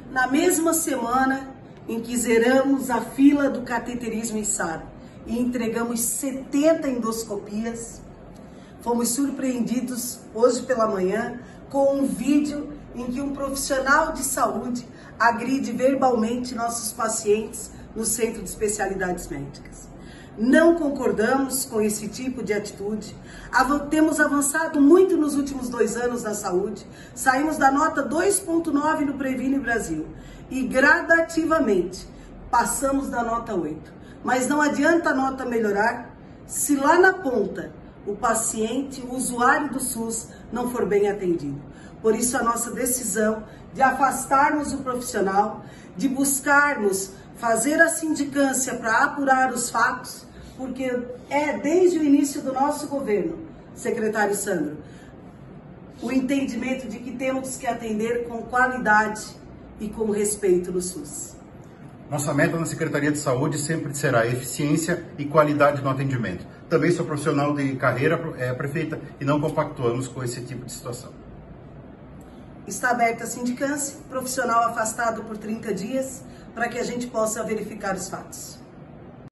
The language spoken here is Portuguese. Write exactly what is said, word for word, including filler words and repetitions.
Na mesma semana em que zeramos a fila do cateterismo em Sara e entregamos setenta endoscopias, fomos surpreendidos hoje pela manhã com um vídeo em que um profissional de saúde agride verbalmente nossos pacientes no Centro de Especialidades Médicas. Não concordamos com esse tipo de atitude. Temos avançado muito nos últimos dois anos na saúde. Saímos da nota dois ponto nove no Previne Brasil e gradativamente passamos da nota oito. Mas não adianta a nota melhorar se lá na ponta o paciente, o usuário do SUS, não for bem atendido. Por isso a nossa decisão de afastarmos o profissional, de buscarmos fazer a sindicância para apurar os fatos, porque é desde o início do nosso governo, secretário Sandro, o entendimento de que temos que atender com qualidade e com respeito no SUS. Nossa meta na Secretaria de Saúde sempre será eficiência e qualidade no atendimento. Também sou profissional de carreira, é, prefeita, e não compactuamos com esse tipo de situação. Está aberta a sindicância, profissional afastado por trinta dias, para que a gente possa verificar os fatos.